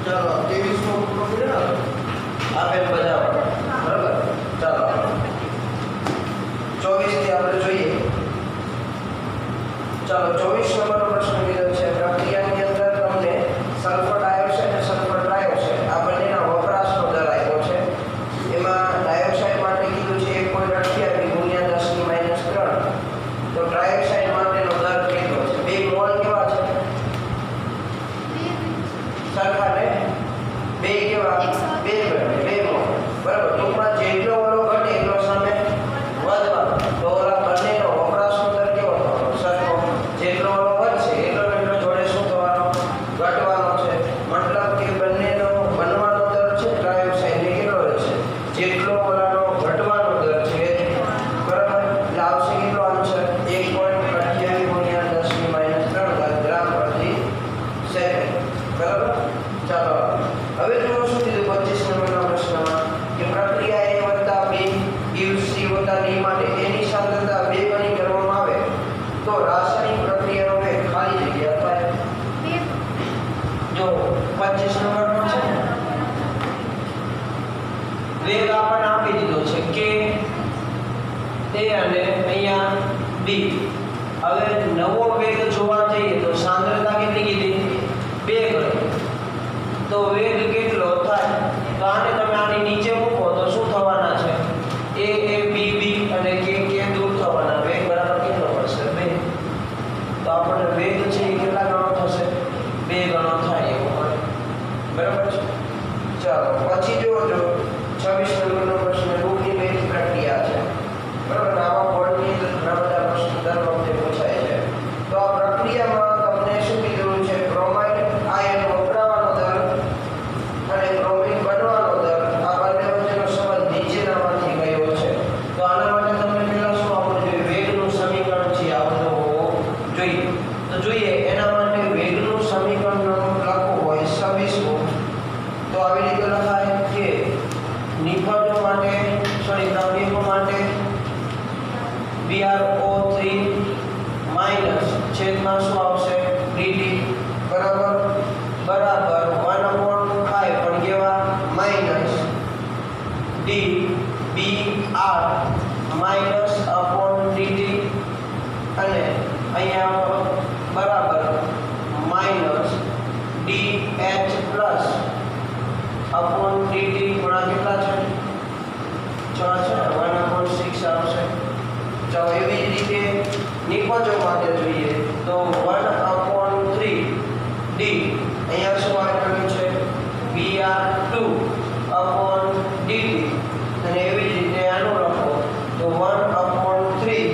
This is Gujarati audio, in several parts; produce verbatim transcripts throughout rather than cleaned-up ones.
ચાલો ત્રેવીસમો મુદ્દો કર્યો આપેલ બધા બરાબર. ચાલો ચોવીસ થી આપણે જોઈએ. ચાલો ચોવીસ નંબરનો પ્રશ્ન કીધો છે પ્રક્રિયાની અંદર તમને સલ્ફર ડાયોક્સાઇડ અને સલ્ફર ટ્રાયોક્સાઇડ આ બંનેના વપરાશનો દર આપ્યો છે. એમાં ડાયોક્સાઇડ માટે કીધું છે એક પોઈન્ટ અઠ્યાવીસ ગુણ્યા દસ ની માઇનસ ત્રણ. તો ટ્રાયોક્સાઇડ માટેનો દર કેટલો છે? બે મોલ કેવા છે? સરખા ને બે કેવા? બે બે મોલ બરાબર. ટૂંકમાં જેટલો ઓલો ઘટે એટલો સામે વધવાનો. તો ઓલા બંનેનો વપરાશનો દર કેવો થવાનો? સરખો. જેટલો ઓલો વધશે એટલો એટલો જોડે શું થવાનો? ઘટવાનો છે. મતલબ કે બંનેનો બનવાનો દર છે ટ્રાયોક્સાઇડ એ કેટલો રહેશે? જેટલો ઓલાનો ઘટવાનો દર છે બરાબર. એટલે આવશે કેટલો આન્સર? એક પોઈન્ટ અઠ્યાવીસ ગુણ્યા દસ ની માઇનસ ત્રણ ગ્રામ પ્રતિ સેકન્ડ બરાબર. ચાલો હવે જુઓ શું કીધું પચીસ નંબરના પ્રશ્નમાં કે પ્રક્રિયા A વત્તા B gives C વત્તા D માટે એની સાંદ્રતા બે ગણી કરવામાં આવે તો રાસાયણિક પ્રક્રિયાનો વેગ ખાલી જગ્યા થાય. જો પચીસ નંબરનો છે વેગ આપણને આપી દીધો છે કે A અને અહીંયા B. હવે નવો વેગ જોવા જઈએ તો સાંદ્રતા કેટલી કીધી? બે ગણી. તો વેગ કેટલો થાય? તો આને તમે આની નીચે મૂકો તો શું થવાના છે? A A B B અને K K દૂર થવાના. વેગ બરાબર કેટલો પડશે? બે. તો આપણને વેગ છે એ કેટલા ગણો થશે? બે ગણો થાય એવો મળે બરાબર છે. ચાલો પછી જોજો છવ્વીસ નંબરનો પ્રશ્ન રૂપની વેગ પ્રક્રિયા છે બરાબર. આવા બોર્ડની અંદર ઘણા બધા પ્રશ્નો દર વખતે પૂછાય છે. તો આ પ્રક્રિયામાં તમને શું કીધું છે? ક્રોમાઇડ આયન વપરાવાનો દર અને ક્રોમિન બનવાનો દર આ બંને વચ્ચેનો સંબંધ નીચેનામાંથી કયો છે? તો આના માટે તમને પહેલા શું આવવું જોઈએ? વેગનું સમીકરણ છે આવડતું હોવું જોઈએ. તો જોઈએ એના માટે વેગનું સમીકરણ લખવું હોય છવ્વીસમું તો આવી રીતે લખાય કે નિફળો માટે સોરી દ્રવ્યકો માટે B R O three minus છેદમાં શું આવશે? ડીટી બરાબર બરાબર વન અપોન ફાઈવ પણ કેવા? Minus D B R minus upon DT અને અહીંયા બરાબર minus D H plus upon DT ગુણા કેટલા છે? છ છે વન અપોન સિક્સ આવશે. ચાલો એવી જ રીતે નિપજો માટે જોઈએ તો વન અપોન થ્રી ડી અહીંયા શું આપેલું છે? B R two upon DT અને એવી જ રીતે આનું લખો તો one upon three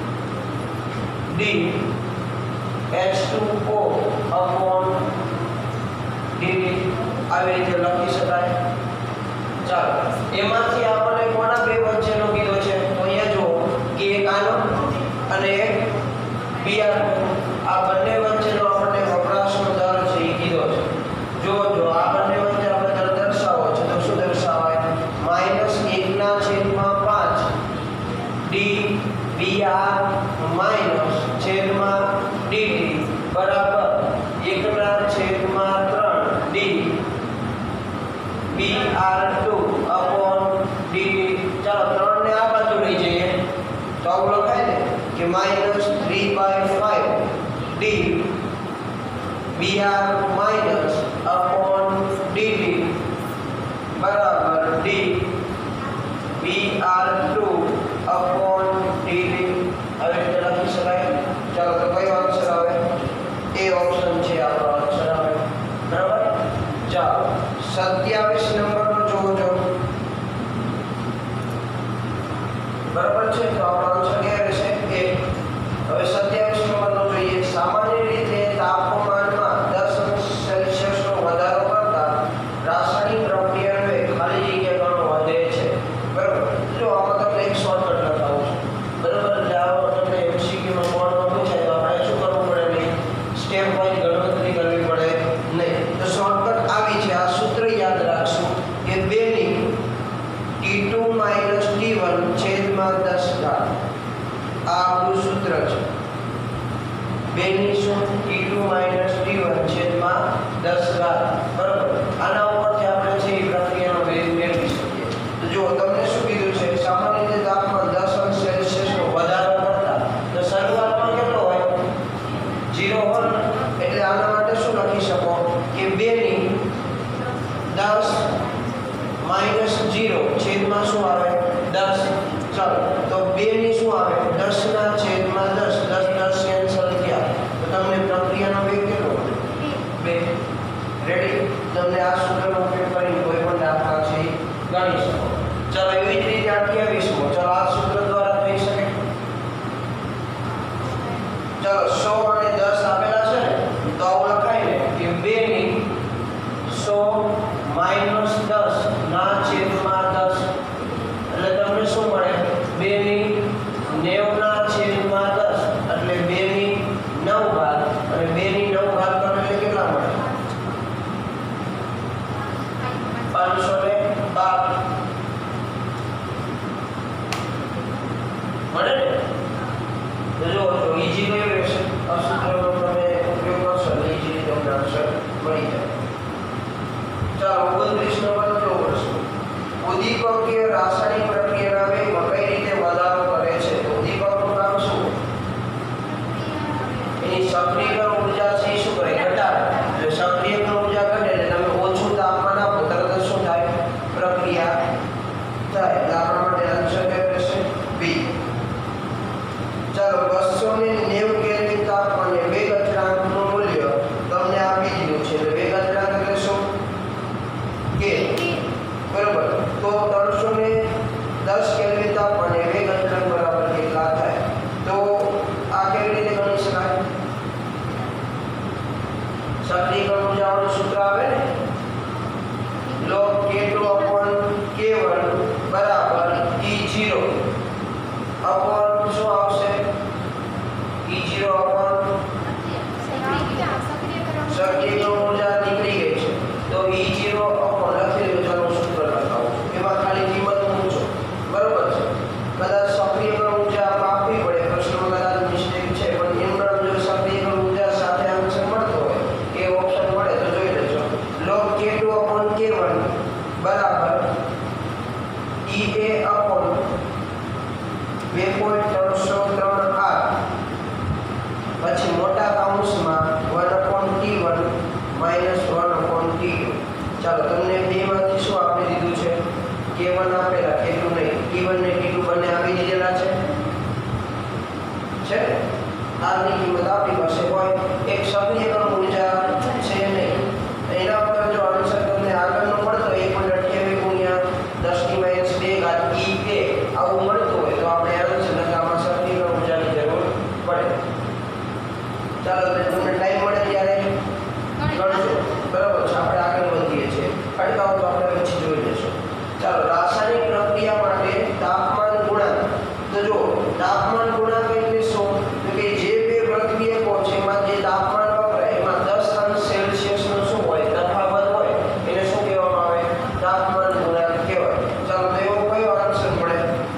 D H two O upon DT આવી રીતે લખી શકાય. ચાલો એમાંથી આપણને કોના બે વચ્ચેનો કીધો છે? તો અહીંયા જુઓ કે એક આનો અને એક બી આર. આ બંને વચ્ચેનો આપણને વપરાશનો દર છે એ કીધો છે. જો જો આ બંને વચ્ચે આપણે દર દર્શાવવો છે તો શું દર્શાવાય? માઇનસ એકના છેદમાં પાંચ ડી બી આર માઇનસ છેદમાં ડીટી બરાબર એકના છેદમાં ત્રણ D B R two upon DT. ચાલો ત્રણ ને આ બાજુ લઈ જઈએ તો આવું લખાય ને કે minus three by five D B R minus upon DT બરાબર D B R two upon DT. હવે રીતે લખી શકાય. ચાલો તો કયો આન્સર આવે? એ ઓપ્શન છે આપણો આન્સર આવે બરાબર. ચાલો સત્યાવીસ નંબરનો જોજો બરાબર છે. તો આપણો આન્સર એ રહેશે એ. હવે સત્યાવીસ નંબરનો જોઈએ. સામાન્ય રીતે તાપમાનમાં દસ અંશ સેલ્સિયસનો વધારો કરતા રાસાયણિક પ્રક્રિયાનો વેગ ખાલી જગ્યા ઘણો વધે છે બરાબર. જો આમાં તમને એક શોર્ટકટ લખાવું છું બરાબર. એટલે આવો તમને એમસીક્યુમાં બોર્ડમાં પૂછાય તો આપણે શું કરવું પડે નહીં? સ્ટેપ વાઇઝ ગણતરી કરવી પડે નહીં. તો શોર્ટકટ આવી છે. આ સૂત્ર યાદ રાખશું કે બે ની T two minus T one છેદમાં દસ ઘાત. આ આપણું સૂત્ર છે. બે ની શું? T two minus T one છેદમાં દસ ઘાત બરાબર. કે બે ની દસ માઇનસ જીરો છેદમાં શું આવે દસ. ચાલો તો બે ની શું આવે દસ ના છેદમાં દસ. દસ દસ કેન્સલ થયા તો તમને પ્રક્રિયાનો વેગ કેટલો મળે બે. રેડી? તમને આ સૂત્રનો ઉપયોગ કરીને કોઈ પણ દાખલા છે એ ગણી શકો. ચાલો એવી જ રીતે અઠ્યાવીસમો. ચાલો આ સૂત્ર દ્વારા થઈ શકે. ચાલો સો અને દસ આપેલા છે ને તો આવું લખાય ને કે બે ની સો માઇનસ દસ ના છેદમાં દસ એટલે તમને શું મળે બે ની નેવું ના છેદમાં દસ એટલે બે ની નવ ભાગ અને બે ની નવ ભાગ કરો એટલે કેટલા મળે પાંચસો ને બાર મળે ને. તો જો ઈજી કયું રહેશે આ સૂત્રનો તમે ઉપયોગ કરશો એટલે ઈજી તમને આન્સર મળી જાય. ચાલો ઓગણત્રીસ નંબર જો પ્રશ્ન ઉદ્દીપકીય રાસાયણિક પ્રક્રિયાના વેગમાં કઈ રીતે વધારો કરે છે. તો ઉદ્દીપકનું કામ શું એની સક્રિયકરણ ઊર્જા છે શું કરે ઘટાડે. એટલે સક્રિયકરણ ઊર્જા ઘટે એટલે તમે ઓછું તાપમાન આપો તરત જ શું થાય પ્રક્રિયા થાય. એટલે આપણા માટે આન્સર કયો રહેશે બી. ચાલો બસો નેવું કેલ્વિન તાપમાને વેગ અચળાંકનું મૂલ્ય તમને આપી દીધું છે. એટલે વેગ અચળાંક એટલે શું કે બરોબર તો ત્રણસો દસ કેલ્વિન તાપમાને વેગ અચળાંક બરાબર કેટલા થાય. તો આ કેવી રીતે ગણી શકાય. સક્રિયકરણ ઊર્જાનું સૂત્ર આવે ને log K two upon K one બરાબર E zero upon શું આવશે E zero upon સક્રિયકરણ ઊર્જા નીકળી ગઈ છે તો E zero upon લખી લો. ચાલો સૂત્ર લખાવો એમાં ખાલી કિંમત મૂકજો બરોબર છે. કદાચ સક્રિયકરણ ઊર્જા આપવી પડે પ્રશ્નમાં કદાચ મિસ્ટેક છે પણ એમના જો સક્રિયકરણ ઊર્જા સાથે આન્સર મળતો હોય એ ઓપ્શન મળે તો જોઈ લેજો. log K two upon K one બરાબર E A upon બે પોઈન્ટ ત્રણસો ત્રણ આર પછી મોટા કૌંસમાં one upon T one minus one upon T two. ચાલો તમને બેમાંથી શું આપી દીધું છે કે વન આપેલા કે ટુ નહીં. ટી વન ને ટી ટુ બંને આપી દીધેલા છે છે આરની કિંમત આપણી પાસે હોય. એક સક્રિયકરણ ઊર્જા છે નહીં એના ઉપર જો આન્સર તમને આગળનો મળતો એક પોઈન્ટ અઠ્યાવીસ ગુણ્યા દસ ની માઇનસ બે ઘાત ઈ એ આવું મળતું હોય તો આપણે આન્સર લખવામાં સક્રિયકરણ ઊર્જાની જરૂર પડે. ચાલો તમને ટાઈમ મળે ત્યારે ગણજો બરાબર છે. આપણે આગળ વધીએ છીએ અટકાવ તો આપણે પછી જોઈ લઈશું. ચાલો રાસાયણિક પ્રક્રિયા માટે તાપમાન ગુણાંક. તો જો તાપમાન ગુણાંક એટલે શું તો કે જે બે પ્રક્રિયકો છે એમાં જે તાપમાન વપરાય એમાં દસ અંશ સેલ્સિયસનો શું હોય તફાવત હોય એને શું કહેવામાં આવે તાપમાન ગુણાંક કહેવાય. ચાલો તો એવો કયો આન્સર મળે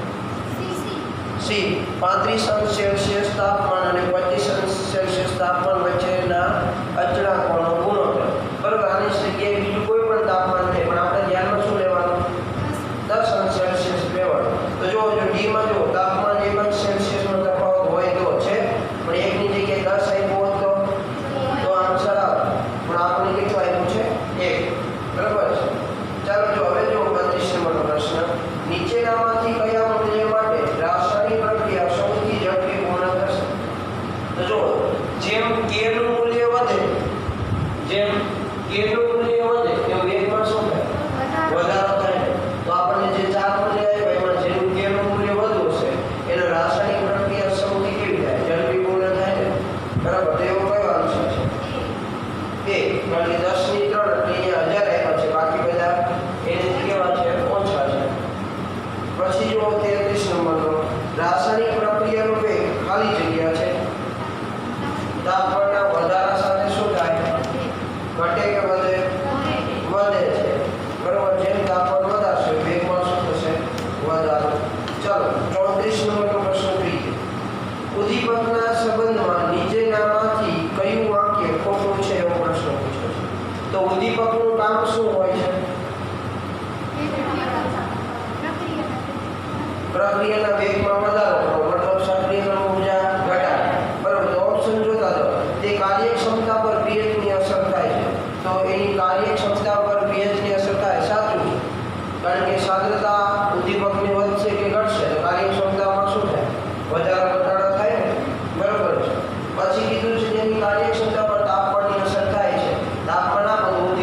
સી. પાંત્રીસ અંશ સેલ્સિયસ તાપમાન અને પચીસ અંશ સેલ્સિયસ તાપમાન વચ્ચેના અચળાંકોનો ગુણોત્તર બરાબર. આની જગ્યાએ બીજું કોઈ પણ તાપમાન નહીં પણ આપણે ધ્યાનમાં શું લેવાનું દસ અંશ સેલ્સિયસ લેવાનું. તો જો જો ડીમાં જો તાપમાન એક અંશ સેલ્સિયસનો તફાવત હોય તો છે પણ એકની જગ્યાએ દસ આપ્યો હોત તો તો આન્સર આવે પણ આપણે કેટલું આપ્યું છે એક બરાબર છે. ચાલો જો હવે જો બત્રીસ નંબરનો પ્રશ્ન નીચેનામાંથી કયા મૂલ્ય માટે રાસાયણિક પ્રક્રિયા સૌથી ઝડપી પૂર્ણ થશે. તો જો જેમ કે નું મૂલ્ય વધે જેમ કે નું મૂલ્ય વધે તેમ વેગમાં શું થાય વધારો થાય. તો આપણને જે ચાર મૂલ્ય આપ્યા એમાં જેનું કે નું મૂલ્ય વધુ હશે એનો રાસાયણિક પ્રક્રિયા સૌથી કેવી થાય ઝડપી પૂર્ણ થાય ને બરાબર. તો એવો કયો આન્સર છે એ. કારણ કે દસ ની ત્રણ એટલે અહીંયા હજાર આપ્યા છે બાકી બધા એને કેવા છે ઓછા છે. પછી જો તેત્રીસ નંબરનો રાસાયણિક પ્રક્રિયાનો વેગ ખાલી જગ્યા છે તાપમાનના વધારા સાથે શું થાય ઘટે કે વધે વધે છે બરાબર. જેમ તાપમાન વધારશે વેગમાં શું થશે વધારો. ચાલો ચોત્રીસ નંબરનો પ્રશ્ન ત્રીજો ઉદ્દીપકના સંબંધમાં નીચેનામાંથી કયું વાક્ય ખોટું છે એવો પ્રશ્ન પૂછ્યો છે. તો ઉદ્દીપકનું કામ શું હોય છે પ્રક્રિયાના વેગમાં વધારો કરવો મતલબ સક્રિયકરણ ઊર્જા ઘટાડે બરાબર. તો ઓપ્શન જોતા જાઓ તે કાર્યક્ષમતા પર પીએચની અસર થાય છે તો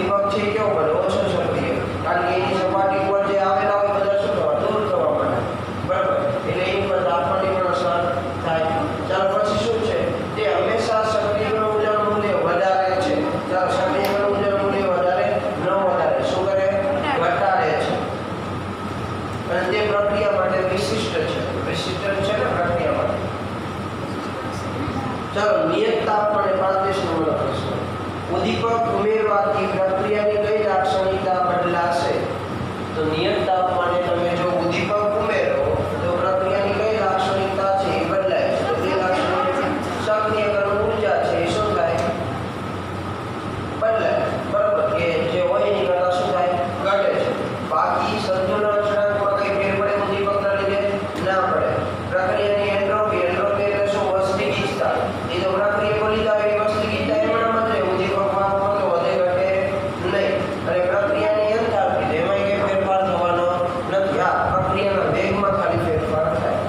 ઉદ્દીપક છે એ કેવો બને ઓછો સક્રિય, કારણ કે એની સપાટી પર જે આવેલા હોય બધા શું થવા દૂર થવા માંડે, બરાબર, એટલે એની પર તાપમાનની પણ અસર થાય. ચાલો પછી શું છે તે હંમેશા સક્રિય ઊર્જા મૂલ્ય વધારે છે. ચાલો સક્રિય ઊર્જા મૂલ્ય વધારે ન વધારે શું કરે ઘટાડે છે, અને તે પ્રક્રિયા માટે વિશિષ્ટ છે. વિશિષ્ટ છે ને પ્રક્રિયા માટે. ચાલો નિયત તાપમાને પાંત્રીસ નંબરનો પ્રશ્ન. ઉદ્દીપક ઉમેરવાથી પ્રક્રિયાની કઈ લાક્ષણિકતા બદલાશે? તો નિયત તાપમાને તમે જો ઉદ્દીપક ઉમેરો તો પ્રક્રિયાની કઈ લાક્ષણિકતા છે એ બદલાય છે. તો તે લાક્ષણિકતા સક્રિયકરણ ઊર્જા છે એ શું થાય બદલાય, બરાબર, કે જે હોય એની કરતા શું થાય ઘટે છે. બાકી સંતુલન અચળાંકમાં કઈ ફેર પડે ઉદ્દીપકના લીધે? ના પડે. પ્રક્રિયાની એન્ટ્રોપી, એન્ટ્રોપી એટલે શું વસ્તી ગીચતા, એ તો પ્રક્રિયા બોલી જાય એ વસ્તી ગીચતા એમાં મત રહે, ઉદ્દીપકમાં તો વધે ઘટે નહીં. અને પ્રક્રિયાની એન્થાલ્પી એમાં કઈ ફેરફાર થવાનો નથી. આ પ્રક્રિયાના વેગમાં ખાલી ફેરફાર થાય.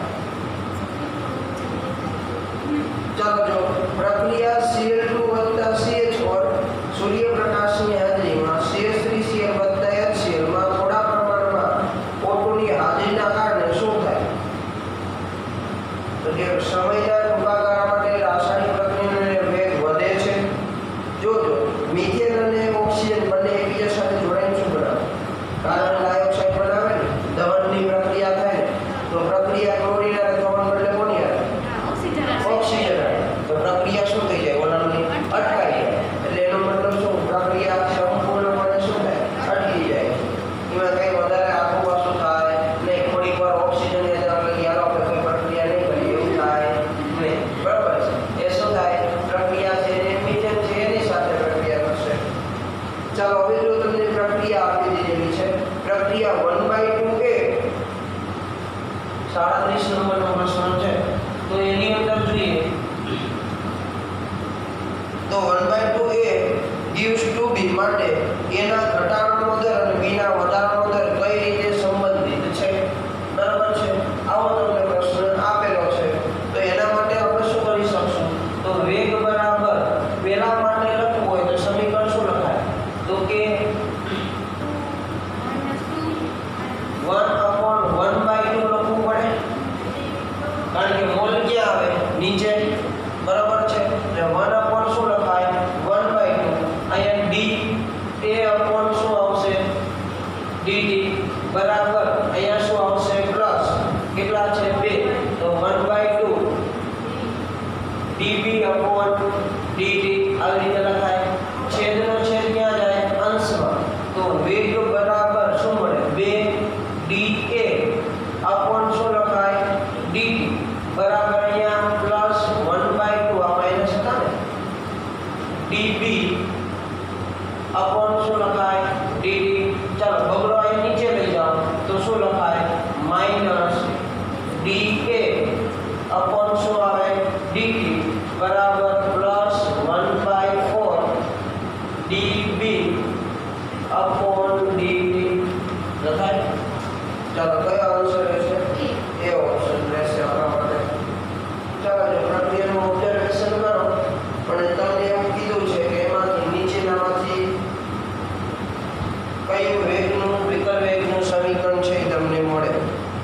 ચાલો જો પ્રક્રિયા સી એલ ટુ વત્તા સી એચ ફોર સૂર્યપ્રકાશની હાજરીમાં C H three C L વત્તા એચ સી એલ માં થોડા પ્રમાણમાં ઓ ટુ ની હાજરીના કારણે શું થાય? તો કે સમયના ટૂંકા ગાળા માટે રાસાયણિક પ્રક્રિયાનો વેગ વધે છે. જોજો મિથેન અને ઓક્સિજન બંને એકબીજા સાથે જોડાઈને શું બનાવે? કાર્બન ડાયોક્સાઇડ બનાવે ને, દહનની પ્રક્રિયા થાય ને, તો પ્રક્રિયા ક્લોરીન અને થવાને બદલે કોની આવે? ઓક્સિજન આવે. તો પ્રક્રિયા શું થઈ જાય? ઓલાની અટકાઈ જાય. એટલે એનો મતલબ શું? પ્રક્રિયા સંપૂર્ણપણે શું થાય? અટકી જાય. એમાં કઈ વધારે આખું પાછું થાય નહીં. થોડીક વાર ઓક્સિજન એ આપણે યાર આપણે કોઈ પ્રક્રિયા નહીં કરી એવું થાય નહીં, બરાબર છે. એ શું થાય? પ્રક્રિયા છે એ મિથેન છે એની સાથે પ્રક્રિયા કરશે. ચાલો હવે જો તમને પ્રક્રિયા આપી દીધેલી છે, પ્રક્રિયા વન બાય ટુ એ સાડત્રીસ નંબરનો પ્રશ્ન છે. તો એની અંદર જોઈએ તો one by two A gives two B માટે એના ઘટાડવાનો દર અને બીના વધારાનો દર કઈ રીતે સંબંધિત છે? બરાબર છે. આવો તમને પ્રશ્ન આપેલો છે. તો એના માટે આપણે શું કરી શકશું? તો વેગ બરાબર પેલા માટે લખવું હોય તો સમીકરણ શું લખાય? તો કે one upon one by two લખવું પડે, કારણ કે મોલ ક્યાં આવે? નીચે, બરાબર છે. એટલે વન અપોન શું લખાય? One by two. અહીંયા ડી એ અપોન શું આવશે? ડીટી બરાબર અહીંયા શું આવશે? પ્લસ કેટલા છે? બે. તો one by two DB upon DT આવી રીતે લખાય. છેદનો છેદ ક્યાં જાય? અંશમાં. તો વેગ બરાબર શું મળે? બે ડી એ અપોન શું લખાય? ડીટી બરાબર અહીંયા પ્લસ વન બાય ટુ આ માઈનસ હતા ને, ડીબી અપોન શું લખાય? ડીટી. ચાલો બગડો અહીં નીચે લઈ જાઓ તો શું લખાય? માઈનસ ડી એ અપોન શું આવે? ડીટી બરાબર plus one by four DB upon DT લખાય. ચાલો કયો આન્સર રહેશે? એ ઓપ્શન રહેશે આપણા માટે. ચાલો જો પ્રક્રિયાનું ઓબ્ઝર્વેશન કરો, પણ તમને એવું કીધું છે કે એમાંથી નીચેનામાંથી કયું વેગનું વિકલ વેગનું સમીકરણ છે એ તમને મળે?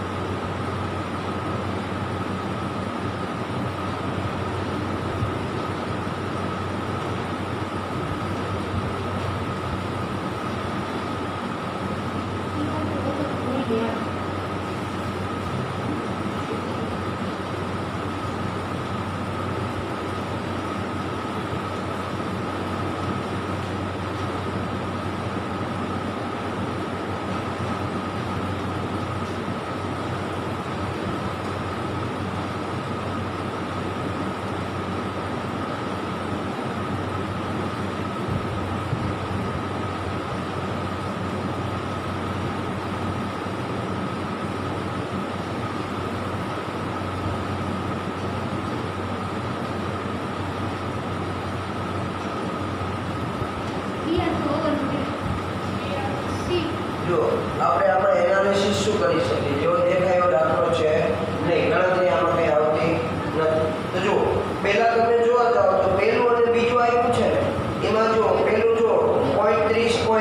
જો આપણે આપણે એનાલિસિસ શું કરી શકીએ? જો દેખાય એવો દાખલો છે નહીં, ગણતરી આમાં કઈ આવતી નથી. તો જો પહેલા તમે જોવા જાઓ તો પહેલું અને બીજું આવ્યું છે ને, એમાં જો પહેલું જો પોઈન્ટ ત્રીસ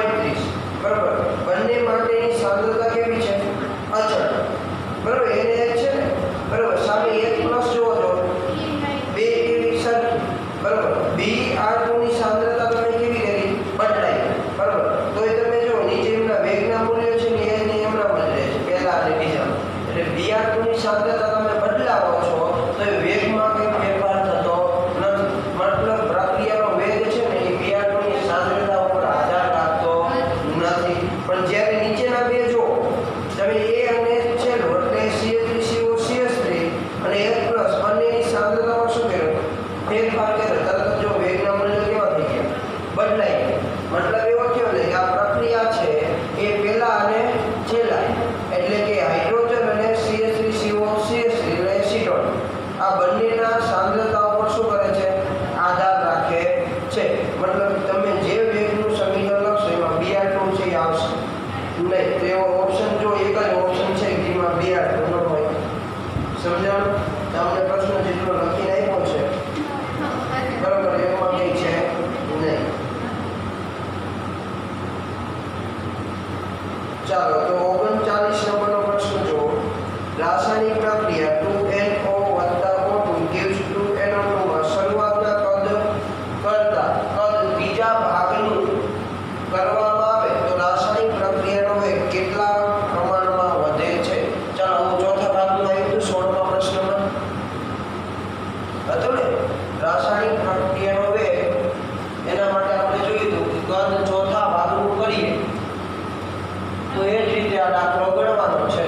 ચાલો તો ઓગણચાલીસ નંબરનો પ્રશ્ન જુઓ. રાસાયણિક પ્રક્રિયા ટુ એન ઓ વત્તા O two gives two N O two માં શરૂઆતના કદ કરતા કદ બીજા ભાગનું કરવામાં આવે તો રાસાયણિક પ્રક્રિયાનો વેગ કેટલા પ્રમાણમાં વધે છે? ચાલો હું ચોથા ભાગમાં આવ્યું હતું સોળમા પ્રશ્નમાં હતું ને, રાસાયણિક પ્રક્રિયાનો વેગ એના માટે આપણે જોયું હતું કે કદ ચોથા ભાગનું કરીએ તો એ જ રીતે આ દાખલો ગણવાનો છે.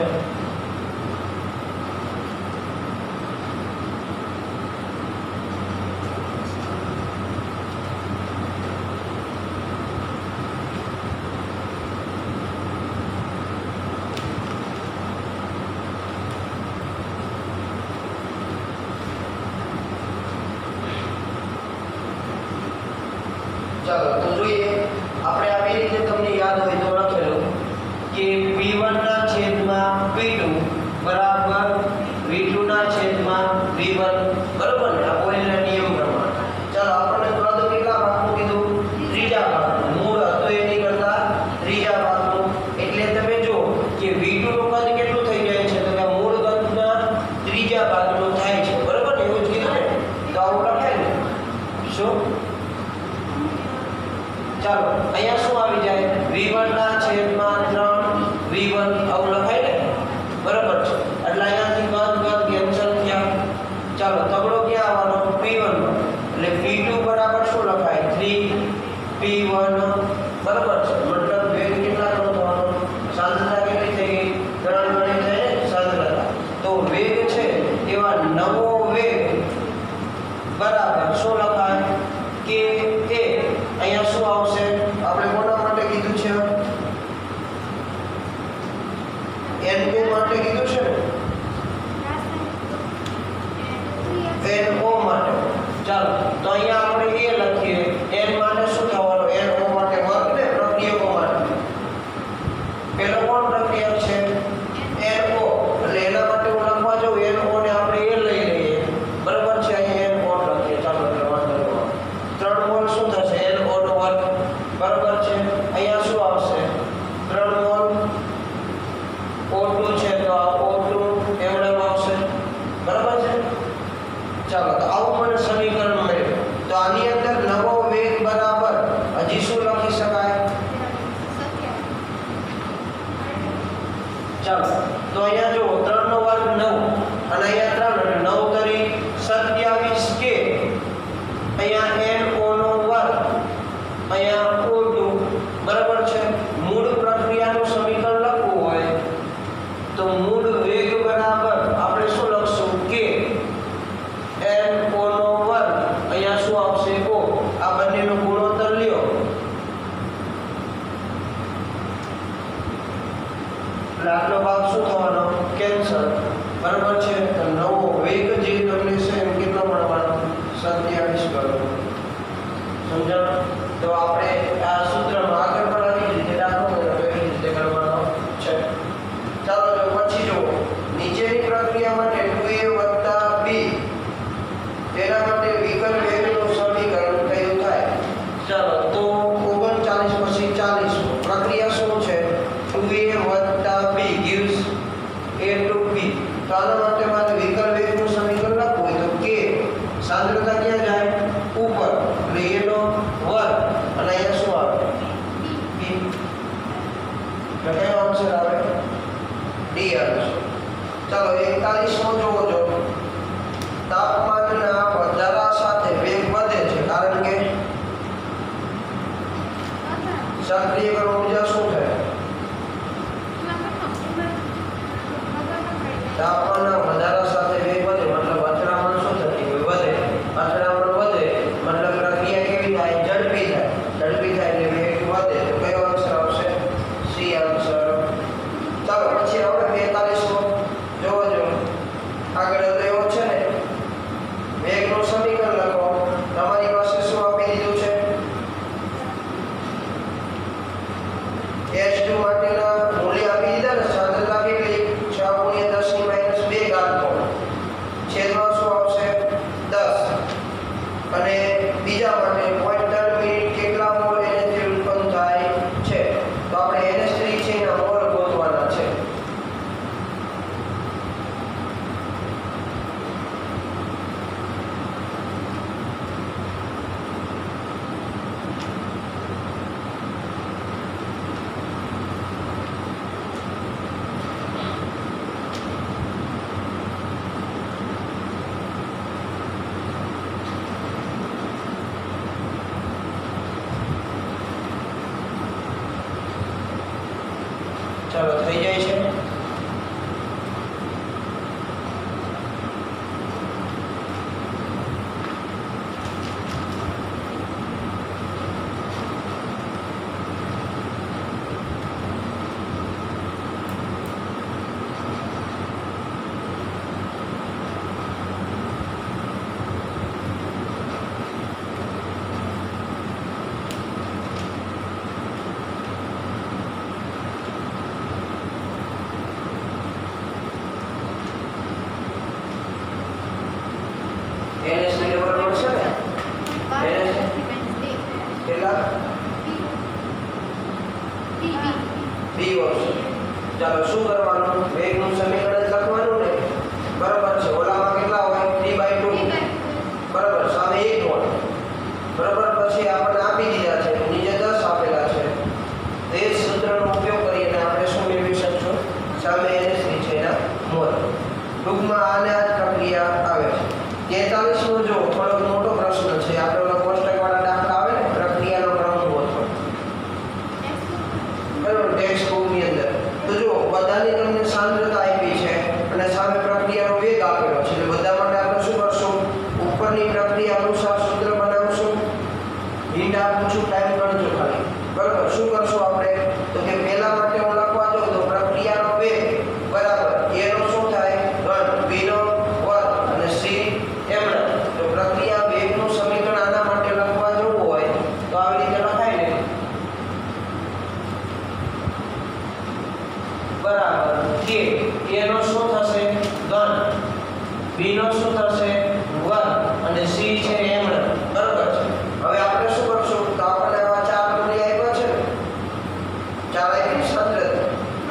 ચાલો તો જોઈએ આપણે આવી રીતે તમને યાદ હોય તો લખેલું કે પી વન ના છેદમાં પી ટુ બરાબર વી ટુ ના છેદમાં વી વન બરાબર ને, આ બોયલના નિયમ પ્રમાણે. ચાલો આપણને કદ કેટલા ભાગનું કીધું? ત્રીજા ભાગનું. મૂળ હતો એની કરતા ત્રીજા ભાગનું. એટલે તમે જો કે વી ટુ નું કદ કેટલું થઈ જાય છે તો કે મૂળ કદના ત્રીજા ભાગનું થાય છે બરાબર ને, એવું જ કીધું ને. તો આવું લખાય ને શું? ચાલો અહીંયા શું આવી જાય? વી વન ના છેદમાં ત્રણ વી વન આવું લખાય ને બરાબર છે. એટલે અહીંયાથી કદ કદ કેન્સલ થયા. ચાલો તગડો ક્યાં આવવાનો? પી વન માં. એટલે પી ટુ બરાબર શું લખાય? થ્રી પી વન બરાબર છે. મતલબ વેગ કેટલા ગણો થવાનો? સાંદ્રતા કેટલી થઈ ગઈ? ત્રણ ગણી થઈ ને સાંદ્રતા. તો વેગ છે એવા નવો વેગ બરાબર શું લખાય? કે એ અહીંયા શું આવશે? આપણે કોના માટે કીધું છે? એન ઓ માટે કીધું છે ને, એન ઓ માટે. ચાલો તો અહીંયા આપણે એ લખીએ એન માટે શું થવાનું? એન ઓ માટે વર્ગ ને પ્રક્રિયકો માટે. પેલો કોણ પ્રક્રિયક છે? N O. એટલે એના માટે હું લખવા જાઉં એન ઓ ને આપણે એ લઈ લઈએ બરાબર છે. અહીંયા એન ઓ લખીએ. ચાલો એટલે વાંધો નહીં. ત્રણ મોલ શું થશે? એન ઓ નો વર્ગ બરાબર છે. અહીંયા શું આવશે? ત્રણ મોલ ઓ ટુ છે તો આ ઓ ટુ એવડે આવશે બરાબર છે. ચાલો તો આવું મને સમીકરણ મળ્યું. તો આની અંદર નવો વેગ બરાબર હજી શું લખી શકાય? ચાલો તો અહીંયા જુઓ ત્રણ નો વર્ગ નવ અને અહીંયા ત્રણ એટલે નવ તરી સત્યાવીસ કે અહીંયા એન ઓ નો વર્ગ અહીંયા ઓ ટુ બરાબર છે. મૂળ પ્રક્રિયાનું સમીકરણ લખવું હોય તો મૂળ વેગ બરાબર આપણે શું લખશું? કે એન ઓ નો વર્ગ અહીંયા શું આવશે? ઓ. આ બંનેનો ગુણોત્તર લ્યો એટલે આટલો ભાગ શું થવાનો? કેન્સલ બરાબર છે. તો નવો વેગ જે તમને છે એમ કેટલો મળવાનો? સત્યાવીસ કરો. સમજાણું? તો આપણે આ સૂત્રમાં આગળ પણ આવી રીતે દાખલો એવી રીતે કરવાનો છે. ચાલો જો પછી જુઓ નીચેની પ્રક્રિયા માટે ટુ એ વત્તા બી તેના માટે વિકલ વેગનું સમીકરણ કયું થાય? ચાલો તો ઓગણચાલીસ પછી ચાલીસ પ્રક્રિયા શું છે? ટુ એ વત્તા બી gives a to b. તો આના માટે મારે વિકલ વેગનું સમીકરણ લખવું હોય તો કે સાંદ્રતા ક્યાં જાય? ઉપર. એટલે એનો વર્ગ અને અહીંયા શું આવે? બી. તો કયો આન્સર આવે? D answer. ચાલો એકતાલીસ મો જોવો જો. તાપમાનના વધારા સાથે વેગ વધે છે કારણ કે સક્રિયકરણ ઊર્જા શું થાય? તાપમાનના વધારા સાથે વેગ વધે મતલબ અથડામણ શું થતી હોય? વધે. અથડામણ વધે મતલબ પ્રક્રિયા કેવી થાય? ઝડપી થાય. ઝડપી થાય એટલે વેગ વધે. તો કયો આન્સર આવશે? C answer. ચાલો પછી આપણે બેતાલીસ મો જોવો જો. આગળ એવો છે ને વેગનું સમીકરણ લખો. તમારી પાસે શું આપી દીધું છે? એચ ટુ માટેના મૂલ્ય આપી દીધા ને. સાંદ્રતા કેટલી? છ ગુણ્યા દસ ની માઈનસ બે ઘાત છેદમાં શું આવશે? દસ. અને બીજા માટે પોઈન્ટ ત્રણ મિનિટ કેટલા મોલ એનર્જી ઉત્પન્ન થાય છે? તો આપણે એન એચ થ્રી છે એના મોલ ચાલો થઈ જાય છે. ચાલો શું કરવાનું? વેગનું સમીકરણ લખવાનું ને, બરાબર છે. ઓલામાં કેટલા હોય? d બાય ટુ, બરાબર, સામે એક હોય, બરાબર. પછી આપણે આપી દીધા છે, નીચે દસ આપેલા છે. તે જ સૂત્રનો ઉપયોગ કરીને આપણે શું મેળવી શકશું? સામે ns છે એના મોલ. ટૂંકમાં આને આ જ પ્રક્રિયા આવે છે. તેતાલીસ નો જો થોડો મોટો પ્રશ્ન છે. આપણે ઓલા કોષ્ટકવાળા દાખલા આવે ને, પ્રક્રિયાનો ક્રમ ગોઠવો, બરાબર, ટેક્સ્ટ બુકની અંદર. તો જો બધાની તમને સાંદ્રતા આપી છે અને સામે પ્રક્રિયાનો વેગ આપેલો છે. એટલે બધા માટે આપણે શું કરશું? ઉપરની પ્રક્રિયા અનુસાર સૂત્ર બનાવશું. હિન્ટ આપું છું, ટાઈમ ગણજો ખાલી, બરાબર. શું કરશું આપણે? તો કે પહેલા માટે હું લખવા જાઉં તો પ્રક્રિયાનો વેગ બરાબર એનો શું થાય? ઘન v નો વર્ગ અને c એમણે. તો પ્રક્રિયા વેગનું સમીકરણ આના માટે લખવા જવું હોય તો આવી રીતે લખાય ને, બરાબર. કે a નો શું થશે? ઘન, b નો શું થશે? વર્ગ અને c છે એમણે, બરાબર છે. હવે આપણે શું કરશું? તો આપણે આવા ચાર પ્રક્રિયા આપ્યા છે ને, ચાર આપી સાંદ્રતા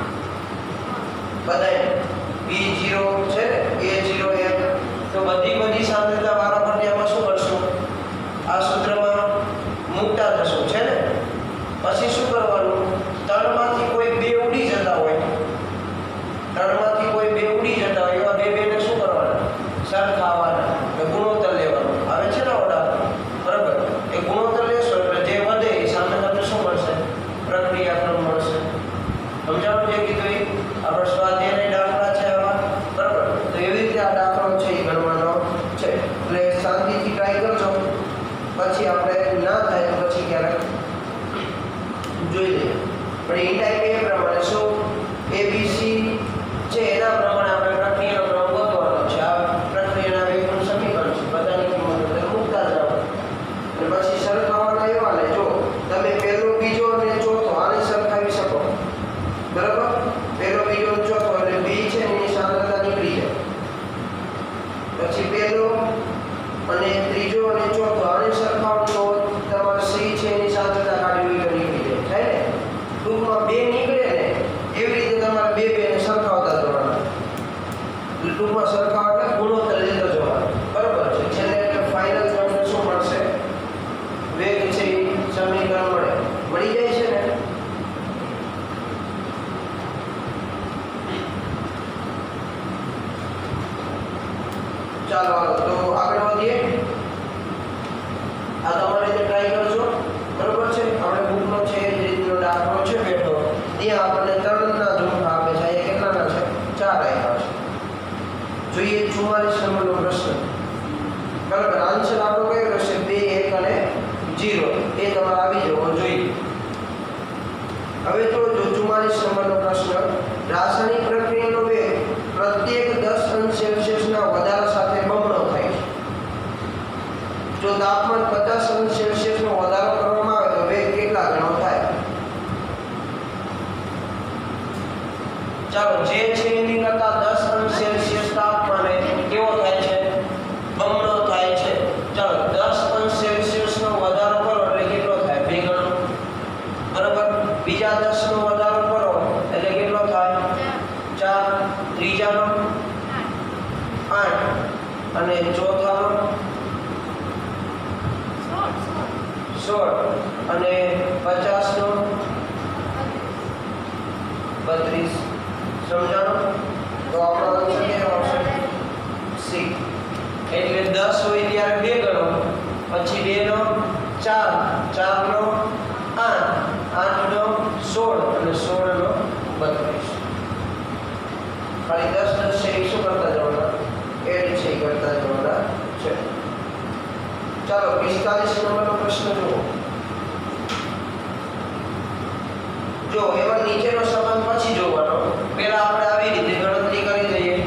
બધાય b ઝીરો છે ને, a ઝીરો એક. તો બધી બધી સાંદ્રતા વારાફરતી આમાં શું કરશું? આ સૂત્રમાં મૂકતા થશું છે ને. પછી શું કરવાનું? તળમાંથી કોઈ બે ઉડી જતા હોય, તળમાંથી કોઈ બે ઉડી જતા હોય એવા બે બેને શું કરવાના? સરખાવવાના. એટલે ગુણોત્તર લેવાનો આવે છે ને ઓર્ડર, બરાબર. એ ગુણોત્તર લેશો એટલે જે વધે એ સામે તમને શું મળશે? પ્રક્રિયાક્રમ મળશે. સમજાણું જે કીધું એ? આપણે સ્વાધ્યાયના દાખલા છે આવા, બરાબર. તો એવી રીતે આ દાખલો છે એ ગણવાનો છે. એટલે શાંતિથી ટ્રાય કરજો. પછી આપણે ના થાય તો પછી ક્યારેક જોઈ લઈએ. પણ એ ટાઈપ એ પ્રમાણે શું એબીસી છે એના પ્રમાણે આપણે પ્રક્રિયાનો ક્રમ ગોતવાનો છે. આ પ્રક્રિયાના વેગનું સમીકરણ છે. બધાની કિંમત અંદર મૂકતા જાઓ અને પછી સરખાવવાના એવા ને, જો તમે પહેલો, બીજો અને ચોથો આને સરખાવી શકો, બરાબર. પહેલો, બીજો અને ચોથો એટલે b છે એની સાંદ્રતા નીકળી જાય. પછી પહેલો અને ત્રીજો અને ચોથો આને સરખાવો તો તમારે c છે એની સાંદ્રતા કાઢવી તો નીકળી જાય, થાય ને. ટૂંકમાં બે નીકળે ને એવી રીતે તમારે બે બે ને સરખાવતા જવાના. ટૂંકમાં સરખાવ એટલે ગુણોત્તર લેતો જવાનો, બરાબર છે. છેલ્લે એટલે ફાઇનલ તમને શું મળશે? વેગ છે એ સમીકરણ મળે મળી જાય છે ને. ચાલો તો આગળ વધીએ. આ તમારે રીતે ટ્રાય કરજો, બરાબર છે. આપણે બુકનો છે એ રીતનો દાખલો છે બેઠો, ત્યાં આપણને ત્રણના ઝુમખા આપે છે. અહીંયા કેટલાના છે? ચાર આપ્યા છે. જોઈએ ચુમ્માલીસ નંબરનો પ્રશ્ન, બરાબર. આન્સર આપણો કયો રહેશે? બે, એક અને ઝીરો. એ તમારે આવી જવો જોઈએ. હવે તો જો ચુમ્માલીસ નંબરનો પ્રશ્ન, રાસાયણિક પ્રક્રિયાનો વેગ પ્રત્યેક દસ અંશ સેલ્સિયસના વધારા સાથે બમણો થાય છે. જો તાપમાન પચાસ અંશ સેલ્સિયસનો વધારો કરવામાં આવે તો વેગ કેટલા ગણો થાય? ચાલો, જે છે એની કરતા દસ અંશ સેલ્સિયસ તાપમાને કેવો થાય છે? બમણો થાય છે. ચાલો, દસ અંશ સેલ્સિયસનો વધારો કરો એટલે કેટલો થાય? બે ગણો, બરાબર. બીજા દસ નો વધારો કરો એટલે કેટલો થાય? ચાર. ત્રીજાનો આઠ અને ચોથાનો સોળ અને પચાસ નો બત્રીસ. સમજાણો? તો આપણો આન્સર કેટલો આવશે? સી. એટલે દસ હોય ત્યારે બે ગણો, પછી બે નો ચાર, ચાર નો આઠ, આઠ નો સોળ અને સોળ નો બત્રીસ. ચાલો પિસ્તાલીસ નંબરનો પ્રશ્ન જુઓ. જો એમાં નીચેનો સંબંધ પછી જોવાનો, પહેલા આપણે આવી રીતે ગણતરી કરી દઈએ.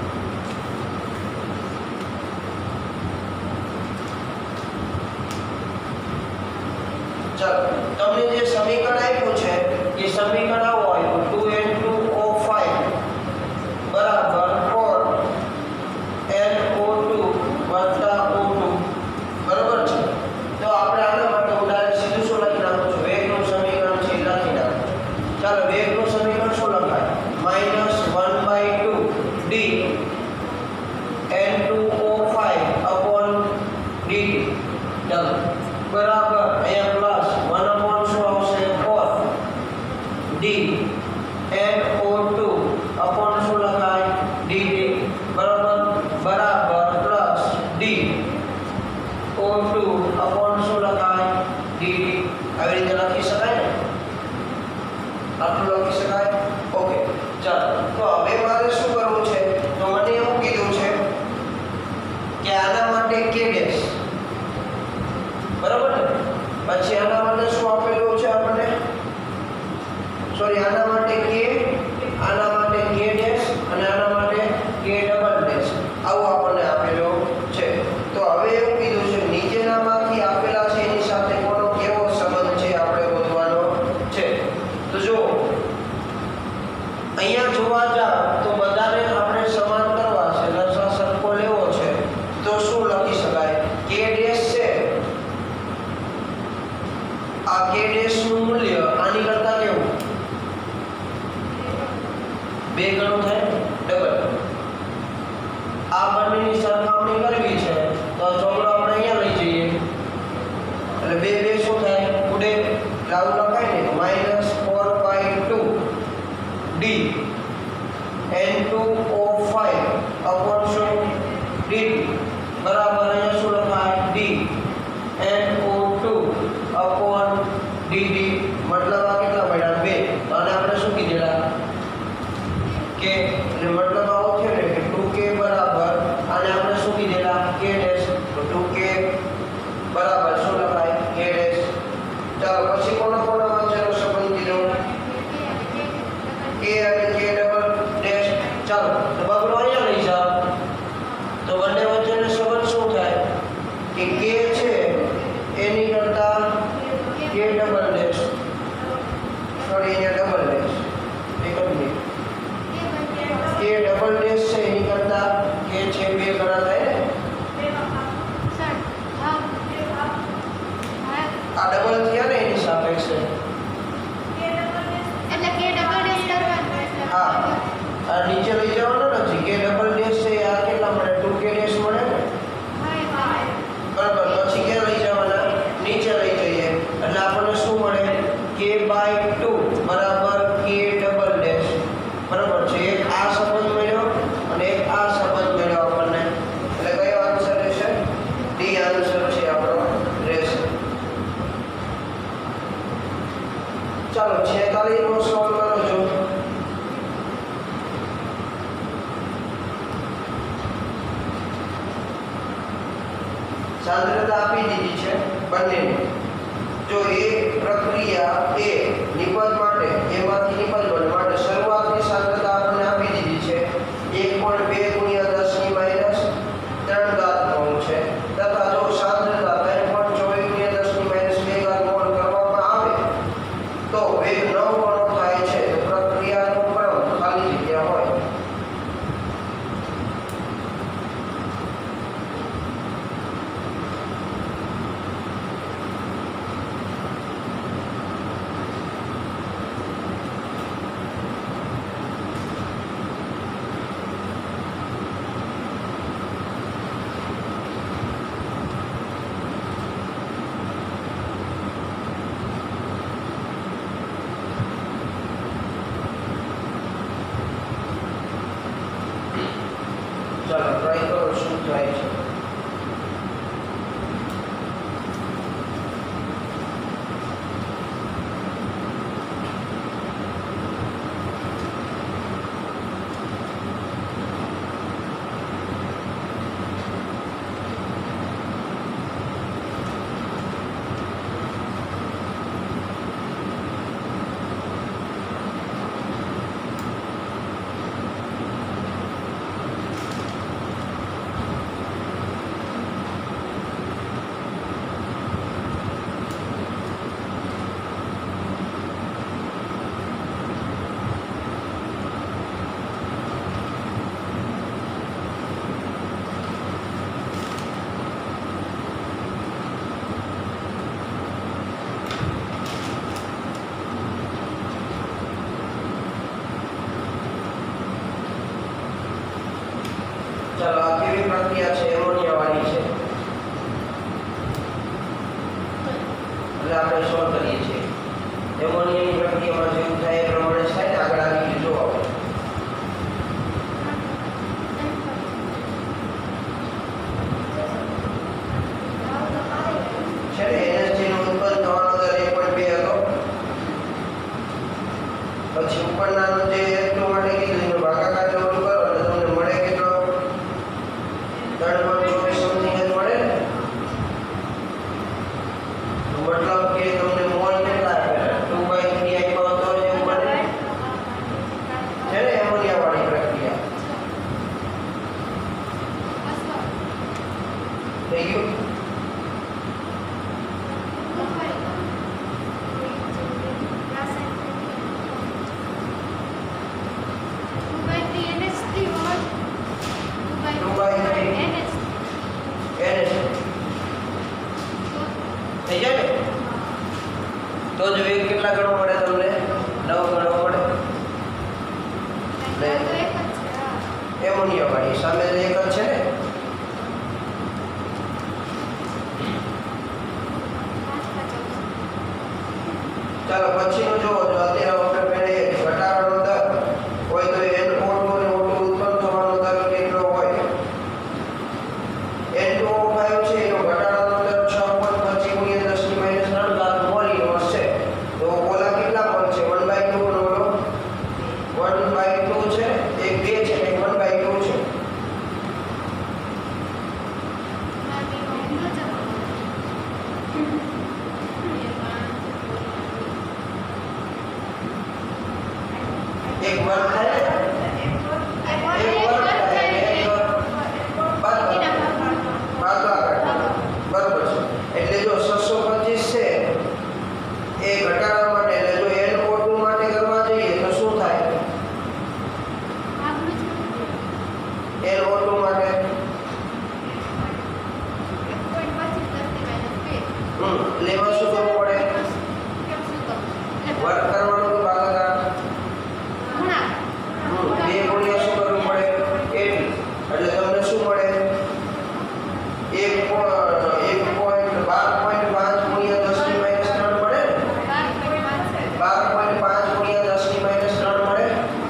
ચાલો તમને જે સમીકરણ આપ્યું છે એ સમીકરણ આવું આવ્યું two N two O five બરાબર ફોર એન ઓ ટુ વત્તા ઓ ટુ બરાબર છે. તો આપણે આના માટે હું ડાયરેક્ટ સીધું શું લખી નાખું છું, વેગનું સમીકરણ છે એ લખી નાખું. ચાલો વેગનું સમીકરણ શું લખાય, minus one by two D N two O five upon DT. ચાલો બરાબર અહીંયા પ્લસ વન અપોન શું આવશે four D N O two upon શું લખાય ડીટી બરાબર બરાબર plus D O two upon શું લખાય ડીટી. આવી રીતે લખી શકાય ને, આટલું લખી શકાય. ઓકે ચાલો તો હવે મારે શું કરવું છે, તો મને એવું કીધું છે કે આના માટે કે ડેશ બરાબર ને, પછી આના માટે શું આપેલું છે આપણને, સોરી આના માટે કે, આના માટે કે ડેશ અને આના માટે કે ડબલ ડેશ આવું આપણને આપેલું છે. તો હવે એવું કીધું છે નીચેનામાંથી આપેલા છે એની સાથે કોનો કેવો સંબંધ છે આપણે શોધવાનો છે. તો જો અહીંયા જોવા જાવ તો બધાને આપણે સમાન કરવા છે, લસા સરખો લેવો છે, તો શું લખી શકાય, કે ડેશ છે આ કે ડેશ નું મૂલ્ય આની કરતા કેવું બે ગણું થાય ડબલ. આ બંનેની સરખામણી કરવી છે તો ચોગડો આપણે અહીંયા લઈ જઈએ એટલે બે બે શું થાય ઉડે, આવું લખાય ને minus four by two D N two O five upon શું ડીટી બરાબર અહીંયા શું લખાય D N O two upon DT મતલબ આ કેટલા મળ્યા બે. તો આને આપણે શું કીધેલા કે, એટલે મતલબ આવો થયો ને કે ટુ કે બરાબર આને આપણે શું કીધેલા કે ડેશ, તો ટુ કે બરાબર શું લખાય કે ડેશ. ચાલો પછી કોનો કોનો વચ્ચેનો સંબંધ કીધો, કે અને કે ડબલ ડેશ. ચાલો તો બગડો અહીંયા લઈ જાઓ તો બંને વચ્ચેનો સંબંધ શું થાય કે કે છે એની કરતા કે ડબલ ડેશ, સોરી અહીંયા ડબલ ડેશ એક જ મિનિટ, કે ડબલ ડેશ છે એની કરતા કે છે બે ગણા થાય ને, આ ડબલ થયા ને એની સાપેક્ષે, એટલે કે ડબલ ડેશ કરવાનું. હા આ નીચે લઈ જવાનો નથી, કે ડબલ ડેશ છે આ કેટલા મળે ટુ કે ડેશ મળે ને બરાબર. પછી ક્યાં લઈ જવાના, નીચે લઈ જઈએ એટલે આપણને શું મળે કે બાય ટુ બરાબર કે ડબલ ડેશ બરાબર છે. એક આ સંબંધ મળ્યો અને એક આ સંબંધ મળ્યો આપણને, એટલે કયો આન્સર રહેશે, ડી આન્સર છે આપણો રહેશે. ચાલો છેતાલીસ નો સોલ્વ કરો છો. સાંદ્રતા આપી દીધી છે બંનેની. જો એ પ્રક્રિયા એ નિપજ માટે એમાંથી નિપજ બનવા માટે શરૂઆતની સાંદ્રતા આપણને આપી દીધી છે એક પોઈન્ટ બે ગુણ્યા દસ ની માઇનસ ત્રણ ઘાત મોલ છે, તથા જો સાંદ્રતા ત્રણ પોઈન્ટ ચોવીસ ગુણ્યા દસ ની માઇનસ બે ઘાત મોલ કરવામાં આવે તો વેગ નવ ગણો થાય છે. તો પ્રક્રિયાનો ક્રમ ખાલી જગ્યા હોય. પ્રક્રિયા છે એમોનિયા વાળી છે એટલે આપણે સોલ્વ કરીએ છીએ એમોનિયાની પ્રક્રિયામાં જેવું થાય એ પ્રમાણે થાય ને આગળ આવી જો આપણે છે ને એનર્જી નું ઉત્પન્ન થવાનો દર એક પોઈન્ટ બે હતો પછી ઉપરનાનું જે એટલું માટે કીધું એનો ભાગાકાર જોડું કરો એટલે તમને મળે કેટલો ત્રણ પોઈન્ટ ચોવીસ સમથિંગ જ મળે ને મતલબ કે તમને મોલ કેટલા આપે ટુ બાય થ્રી આપ્યો હતો એવું બને છે ને એમોનિયા વાળી પ્રક્રિયા થઈ ગયું થઈ જાય ને તો જ વેગ કેટલા ગણો મળે તમને નવ ગણો મળે એમોનિયા વાળી સામે એક જ છે ને ચાલો પછીનું જુઓ જો અત્યારે આપણે પહેલે ઘટાડાનો દર હોય તો એન ઓ ટુ અને ઓ ટુ ઉત્પન્ન થવાનો દર કેટલો હોય એન ટુ ઓ ફાઈવ છે એનો ઘટાડાનો દર છ પોઈન્ટ પચીસ ગુણ્યા દસ ની માઈનસ ત્રણ ઘાત મોલ ઇન્વર્સ છે તો ઓલા કેટલા મોલ છે વન બાય ટુ નો ઓલો વન બાય ટુ છે એક બે છે એક વન બાય ટુ છે એક વર્ગ થાય એક વર્ગ થાય એક બાદ બાદ બરાબર છે એટલે જો છસો પચીસ છે એ ઘટાડવા માટે એટલે જો એન ઓ ટુ માટે કરવા જઈએ તો શું થાય એન ઓ ટુ માટે હમ લેવા શું કરવું પડે વર્ગ કરવાનો તો ભાગાકાર બે ગુણ્યા શું કરવું પડે એટી એટલે તમને શું મળે એક એક પોઈન્ટ બાર પોઈન્ટ પાંચ ગુણ્યા દસ ની માઈનસ ત્રણ મળે ને બાર પોઈન્ટ પાંચ ગુણ્યા દસ ની માઈનસ ત્રણ મળે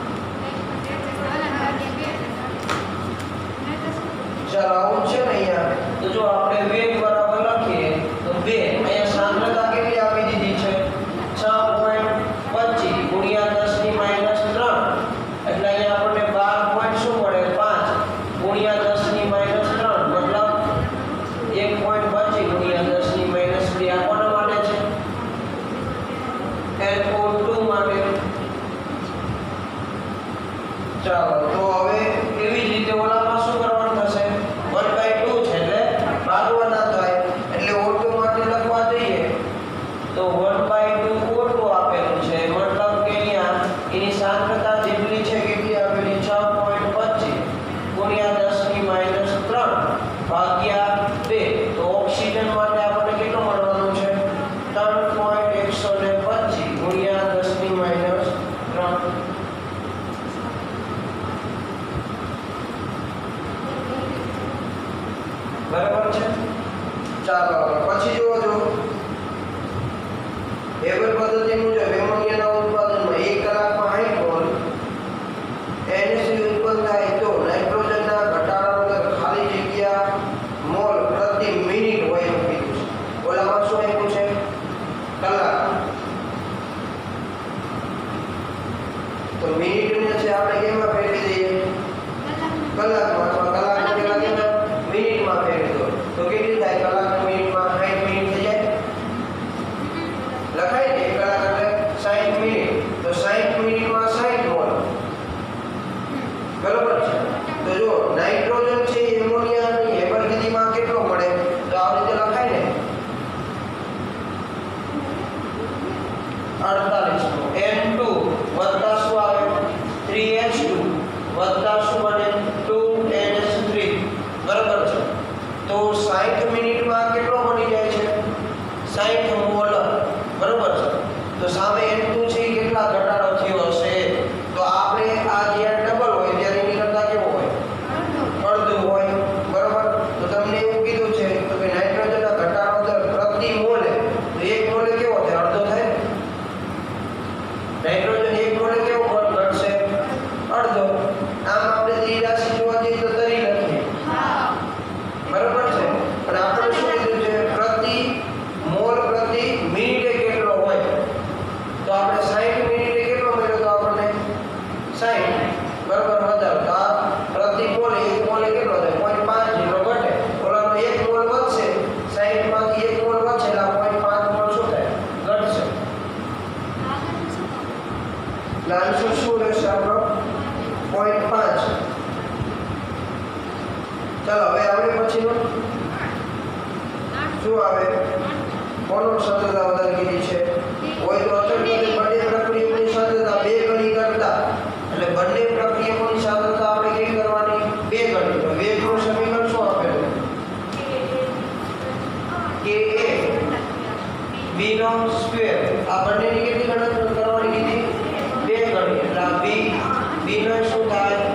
ચાલો આવું છે ને અહીંયા તો જો આપણે વેગ બરાબર લખીએ તો બે અહીંયા સાંદ્રતા કેટલી આપી દીધી છે છ પોઈન્ટ પચીસ ગુણ્યા દસ ની માઈનસ ત્રણ એટલે અહીંયા આપણને બાર પોઈન્ટ શું મળે પાંચ ગુણ્યા દસ ની માઈનસ ત્રણ મતલબ એક પોઈન્ટ પચીસ ગુણ્યા દસ ની માઈનસ બે આ કોના માટે છે એન ઓ ટુ માટે ચાલો તો હવે એવી જ રીતે ઓલામાં શું કરવાનું થશે વન બાય ટુ છે એટલે ભાગવાના થાય એટલે ઓ ટુ માટે લખવા જઈએ તો one by two O two આપેલું છે મતલબ કે અહીંયા એની સાંદ્રતા જેટલી છે કેટલી આપેલી છ પોઈન્ટ પચીસ ગુણ્યા દસ ની માઈનસ ત્રણ ભાગ્યા બે તો ઓક્સિજન માટે આપણને કેટલું મળવાનું છે ત્રણ પોઈન્ટ એકસો પચીસ ગુણ્યા દસ ની માઈનસ ત્રણ બરાબર છે ચાલો પછી જુઓ જો એવર પદ્ધતિ મુજબ એમોનિયાના ઉત્પાદનમાં એક કલાકમાં સાઠ મોલ એનએસયુ ઉત્પન્ન થાય તો નાઇટ્રોજનના ઘટાડાનો દર ખાલી જગ્યા મોલ પ્રતિ મિનિટ હોય એવું કીધું છે ઓલામાં શું આપ્યું છે કલાક તો મિનિટને છે આપણે કેમાં ફેરવી દઈએ કલાકમાં અથવા કલાકને પેલા કેમાં મિનિટમાં ફેરવી દો તો કેટલી થાય કલાક મિનિટમાં સાઠ મિનિટ થઈ જાય લખાય ને એક કલાક એટલે સાઠ મિનિટ તો સાઠ મિનિટમાં સાઠ મોલ બરાબર છે તો જો નાઇટ્રોજન છે એમોનિયાની હેબર વિધિમાં કેટલો મળે તો આ રીતે લખાય ને અડતાલીસ નો એન ટુ વત્તા શું આવે નાઇટ્રોજન એક મોલે કેવો બળ ઘટશે અડધો. આમ આપણે દ્વિરાશી જોવા જઈએ તો તરી લખીએ બરાબર છે. પણ આપણે શું કીધું છે પ્રતિ મોલ પ્રતિ મિનિટે કેટલો હોય તો આપણે સાઠ મિનિટે કેટલો મળ્યો તો આપણને સાઠ બરાબર વધારો તો આ પ્રતિ મોલ એક મોલે કેટલો થાય પોઈન્ટ પાંચ જેટલો ઘટે. ઓલાનો એક મોલ વધશે સાઠ માંથી એક મોલ વધશે એટલે આ પોઈન્ટ પાંચ મોલ શું થાય ઘટશે. એટલે આન્સર શું રહેશે આપણો પોઈન્ટ પાંચ. ચાલો હવે આપણે પછીનો શું આવે કોનો સાંદ્રતા વધારે કીધી છે હોય તો અચળ પદે બંને પ્રક્રિયાઓની સાંદ્રતા બે ગણી કરતા એટલે બંને પ્રક્રિયાઓની સાંદ્રતા આપણે કેવી કરવાની બે ગણી. તો વેગનું સમીકરણ શું આપેલું કે એ v નો સ્ક્વેર આ બંનેની કેટલી ગણતરી કરવાની કીધી બે ગણી એટલે આ v v નો શું થાય